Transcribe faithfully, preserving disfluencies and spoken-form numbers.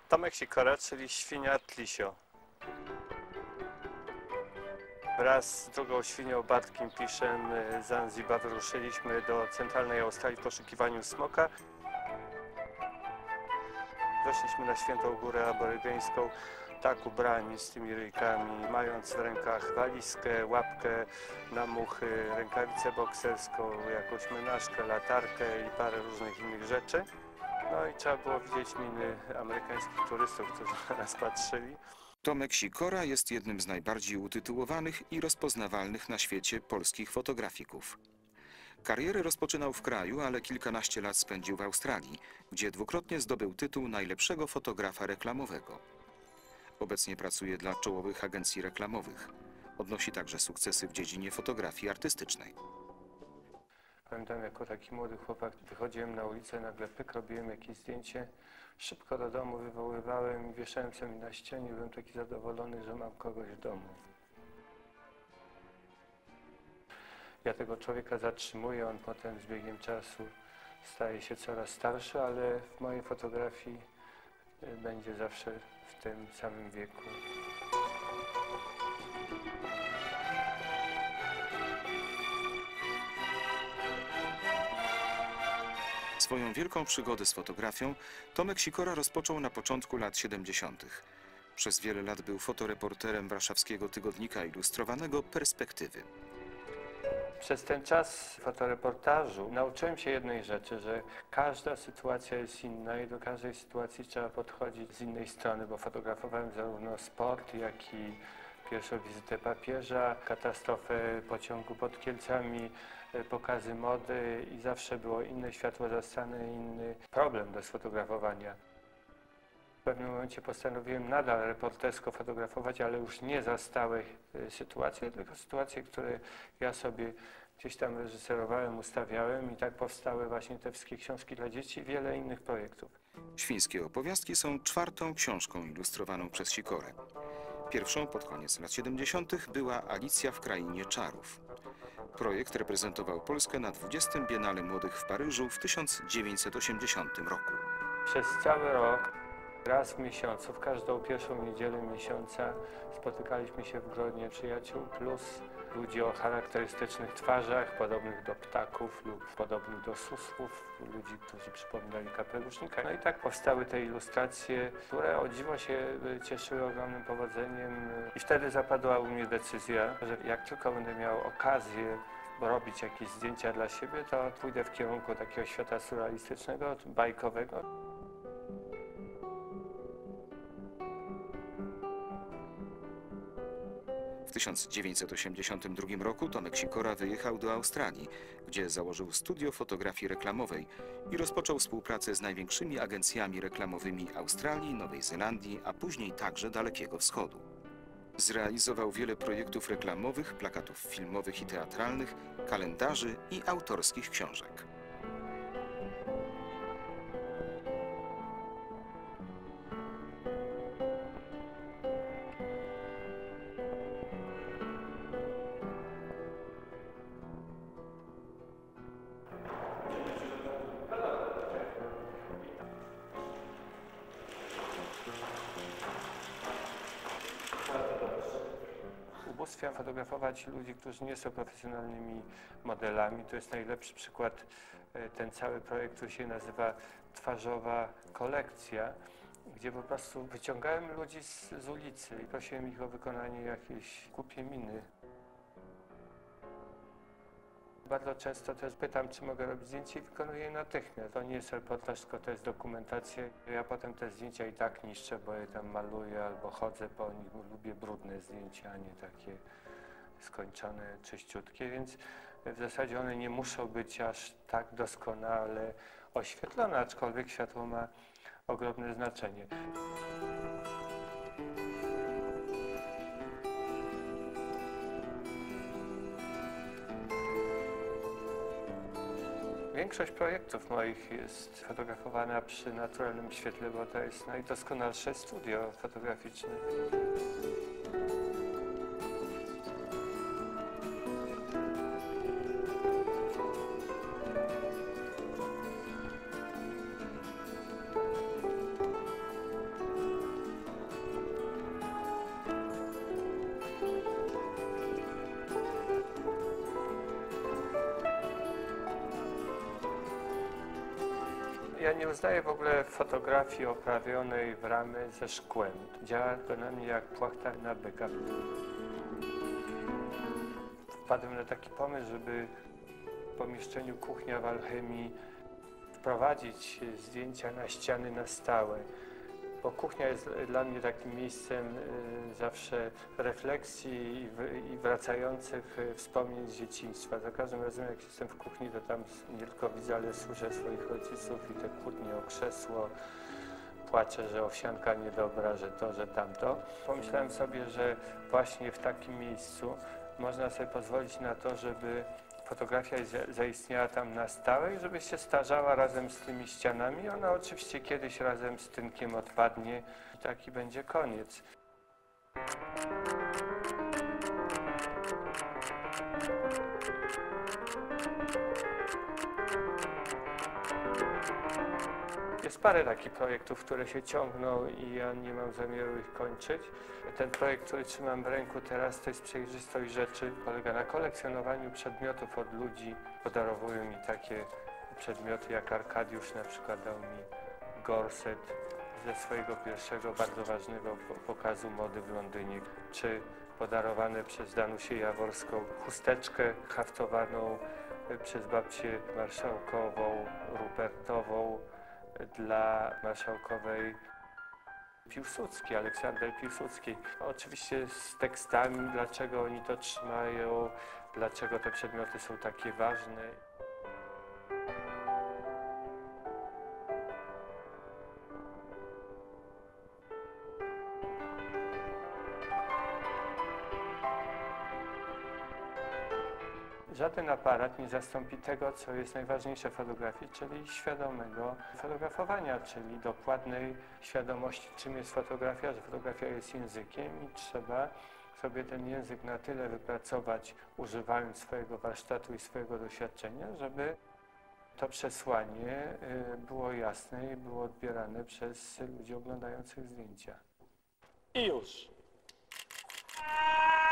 Tomek Sikora, czyli świnia Tlisio. Wraz z drugą świnią Bartkiem Piszem z Zanzibar ruszyliśmy do centralnej Australii w poszukiwaniu smoka. Weszliśmy na Świętą Górę Aborygeńską, tak ubrani z tymi ryjkami, mając w rękach walizkę, łapkę na muchy, rękawicę bokserską, jakąś menażkę, latarkę i parę różnych innych rzeczy. No i trzeba było widzieć miny amerykańskich turystów, którzy na nas patrzyli. Tomek Sikora jest jednym z najbardziej utytułowanych i rozpoznawalnych na świecie polskich fotografików. Karierę rozpoczynał w kraju, ale kilkanaście lat spędził w Australii, gdzie dwukrotnie zdobył tytuł najlepszego fotografa reklamowego. Obecnie pracuje dla czołowych agencji reklamowych. Odnosi także sukcesy w dziedzinie fotografii artystycznej. Pamiętam, jako taki młody chłopak wychodziłem na ulicę, nagle pyk, robiłem jakieś zdjęcie, szybko do domu wywoływałem i wieszałem sobie na ścianie, byłem taki zadowolony, że mam kogoś w domu. Ja tego człowieka zatrzymuję, on potem z biegiem czasu staje się coraz starszy, ale w mojej fotografii będzie zawsze w tym samym wieku. Swoją wielką przygodę z fotografią Tomek Sikora rozpoczął na początku lat siedemdziesiątych. Przez wiele lat był fotoreporterem warszawskiego tygodnika ilustrowanego Perspektywy. Przez ten czas fotoreportażu nauczyłem się jednej rzeczy, że każda sytuacja jest inna i do każdej sytuacji trzeba podchodzić z innej strony, bo fotografowałem zarówno sport, jak i pierwszą wizytę papieża, katastrofę pociągu pod Kielcami, pokazy mody i zawsze było inne światło zastane, inny problem do sfotografowania. W pewnym momencie postanowiłem nadal reportersko fotografować, ale już nie za stałe sytuacje, tylko sytuacje, które ja sobie gdzieś tam reżyserowałem, ustawiałem i tak powstały właśnie te wszystkie książki dla dzieci i wiele innych projektów. Świńskie opowiastki są czwartą książką ilustrowaną przez Sikorę. Pierwszą pod koniec lat siedemdziesiątych była Alicja w Krainie Czarów. Projekt reprezentował Polskę na dwudziestym Biennale Młodych w Paryżu w tysiąc dziewięćset osiemdziesiątym roku. Przez cały rok, raz w miesiącu, w każdą pierwszą niedzielę miesiąca spotykaliśmy się w gronie przyjaciół plus ludzi o charakterystycznych twarzach, podobnych do ptaków lub podobnych do susłów, ludzi, którzy przypominali kapelusznika. No i tak powstały te ilustracje, które o dziwo się cieszyły ogromnym powodzeniem. I wtedy zapadła u mnie decyzja, że jak tylko będę miał okazję robić jakieś zdjęcia dla siebie, to pójdę w kierunku takiego świata surrealistycznego, bajkowego. W tysiąc dziewięćset osiemdziesiątym drugim roku Tomek Sikora wyjechał do Australii, gdzie założył studio fotografii reklamowej i rozpoczął współpracę z największymi agencjami reklamowymi Australii, Nowej Zelandii, a później także Dalekiego Wschodu. Zrealizował wiele projektów reklamowych, plakatów filmowych i teatralnych, kalendarzy i autorskich książek. Ubóstwiam fotografować ludzi, którzy nie są profesjonalnymi modelami. To jest najlepszy przykład, ten cały projekt, który się nazywa Twarzowa kolekcja, gdzie po prostu wyciągałem ludzi z, z ulicy i prosiłem ich o wykonanie jakiejś głupie miny. Bardzo często też pytam, czy mogę robić zdjęcie i wykonuję je natychmiast. To nie jest reportaż, tylko to jest dokumentacja. Ja potem te zdjęcia i tak niszczę, bo je tam maluję albo chodzę po nich. Lubię brudne zdjęcia, a nie takie skończone, czyściutkie, więc w zasadzie one nie muszą być aż tak doskonale oświetlone, aczkolwiek światło ma ogromne znaczenie. Większość projektów moich jest fotografowana przy naturalnym świetle, bo to jest najdoskonalsze studio fotograficzne. nie uznaję w ogóle fotografii oprawionej w ramy ze szkłem. Działa to na mnie jak płachta na byka. Wpadłem na taki pomysł, żeby w pomieszczeniu kuchnia w Alchemii wprowadzić zdjęcia na ściany na stałe. Bo kuchnia jest dla mnie takim miejscem y, zawsze refleksji i, w, i wracających y, wspomnień z dzieciństwa. Za każdym razem jak jestem w kuchni, to tam nie tylko widzę, ale słyszę swoich rodziców i te kłótnie o krzesło. Płaczę, że owsianka niedobra, że to, że tamto. Pomyślałem sobie, że właśnie w takim miejscu można sobie pozwolić na to, żeby fotografia zaistniała tam na stałe i żeby się starzała razem z tymi ścianami. Ona oczywiście kiedyś razem z tynkiem odpadnie i taki będzie koniec. Jest parę takich projektów, które się ciągną i ja nie mam zamiaru ich kończyć. Ten projekt, który trzymam w ręku teraz, to jest Przejrzystość rzeczy. Polega na kolekcjonowaniu przedmiotów od ludzi. Podarowują mi takie przedmioty, jak Arkadiusz na przykład dał mi gorset ze swojego pierwszego, bardzo ważnego pokazu mody w Londynie. Czy podarowane przez Danusię Jaworską chusteczkę haftowaną przez babcię marszałkową, Rupertową, dla marszałkowej Piłsudskiej, Aleksander Piłsudskiej. Oczywiście z tekstami, dlaczego oni to trzymają, dlaczego te przedmioty są takie ważne. Żaden aparat nie zastąpi tego, co jest najważniejsze w fotografii, czyli świadomego fotografowania, czyli dokładnej świadomości, czym jest fotografia, że fotografia jest językiem i trzeba sobie ten język na tyle wypracować, używając swojego warsztatu i swojego doświadczenia, żeby to przesłanie było jasne i było odbierane przez ludzi oglądających zdjęcia. I już.